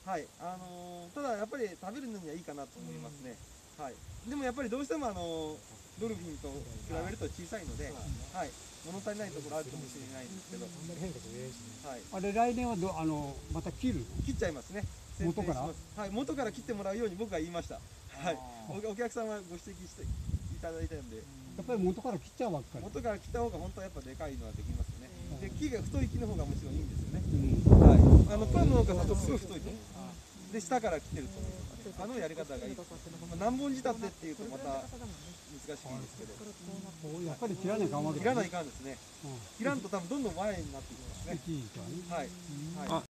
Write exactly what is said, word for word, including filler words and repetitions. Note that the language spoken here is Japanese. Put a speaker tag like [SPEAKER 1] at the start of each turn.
[SPEAKER 1] はい、あのー、ただやっぱり食べるのにはいいかなと思いますね。はい。でもやっぱりどうしてもあのー、ドルフィンと比べると小さいので、はい、物足りないところあるかもしれないんですけど。はい。
[SPEAKER 2] あれ来年はどあのまた切るの？
[SPEAKER 1] 切っちゃいますね。
[SPEAKER 2] 元から？
[SPEAKER 1] はい、元から切ってもらうように僕は言いました。はい。お、お客さんはご指摘していただいたんで。
[SPEAKER 2] やっぱり元から切っちゃうわけか。
[SPEAKER 1] 元から切った方が本当はやっぱでかいのはできますね。で、木が太い木の方がもちろんいいんですよね。
[SPEAKER 2] うん、
[SPEAKER 1] はい。あのプロの農家さんとすごい太いと思う。で、下から切ってると思う。あのやり方がいい。まあ、何本仕立てっていうとまた難しいんですけど。
[SPEAKER 2] やっぱり切らないかんわけ
[SPEAKER 1] 切らないかんですね。切らんと多分どんどん前になっていきますね。はい。はい。